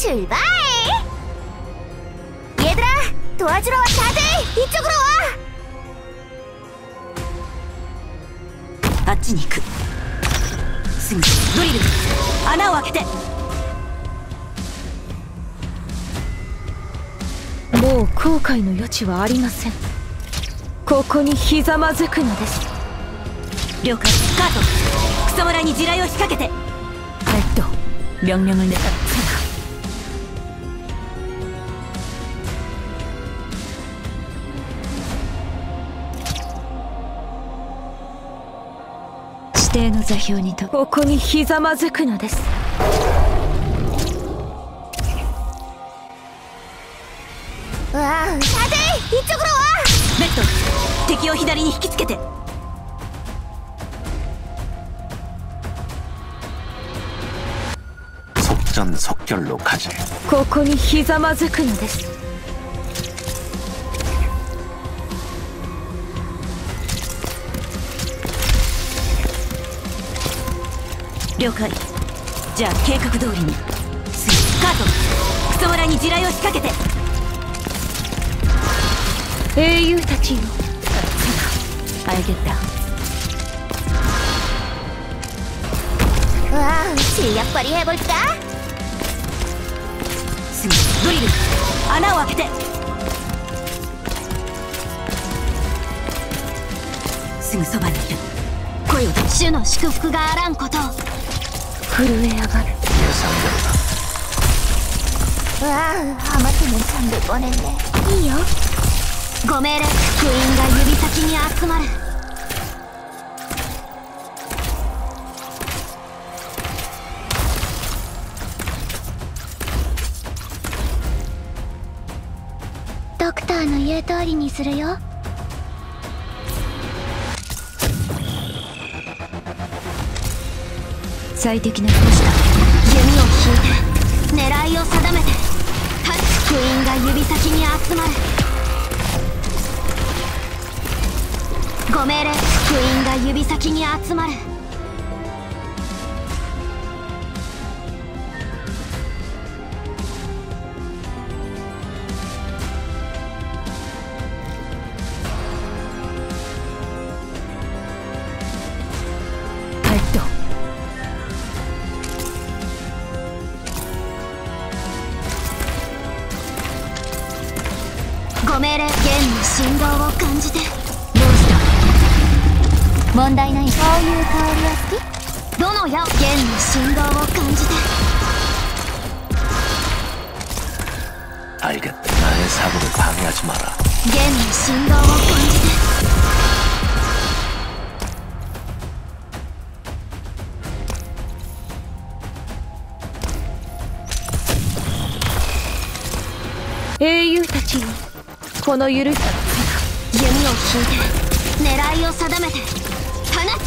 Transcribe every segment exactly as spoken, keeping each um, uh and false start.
출발! 얘들아, 도와주러 와. 다들 이쪽으로 와. あっちに行く。すぐドリル、穴を開けて。 もう後悔の余地はありません。ここにひざまずくのです。 了解。カート、クソ村に地雷を仕掛けて。 또 명령을 내려. 지대의 座標にとここにひざまずくのです。 わあ、다들 이쪽으로 와. レッド、敵を左に引きつけて。 속전속결로 가지. ここにひざまずくのです。 了解。じゃあ計画通りに。すぐカート、クソ村に地雷を仕掛けて。 英雄たちよ。 알겠다。 와, 실력 발휘해볼까? すぐドリル、穴を開けて。すぐそばにいる。声を出し。 主の祝福があらんことを。 震え上がる。 예상된다. 와, 하마터면 잠들 뻔했네. 이요? ご命令。クイーンが指先に集まる。ドクターの言う通りにするよ。 最適なコースだ。 弓を引いて狙いを定めて。タッチ。クイーンが指先に集まる。ご命令。クイーンが指先に集まる。ご命令。弦の振動を感じて。 どうした？ 問題ない。そういう香りは好き？どの矢を。弦の振動を感じて。 알겠다. 나의 사고를 방해하지 마라. 弦の振動を感じて。 英雄たちよ、この許さ弓を引いて狙いを定めて。放つ。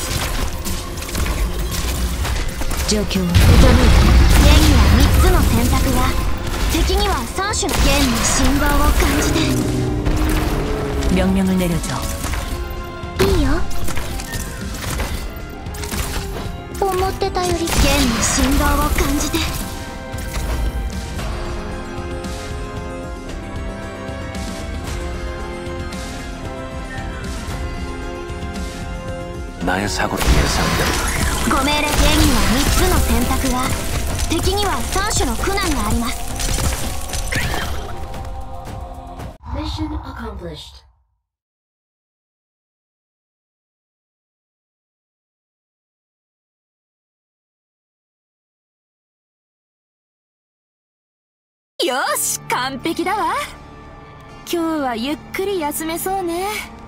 状況は。 弦にはみっつの選択が、敵にはさん種の。弦の振動を感じて。 명령을 내려줘. いいよ。思ってたより。弦の振動を感じて。 나의 사고를 예상된다. ご命令。弦にはみっつの選択が、敵にはさん種の苦難があります。 Mission accomplished. よし、完璧だわ。今日はゆっくり休めそうね。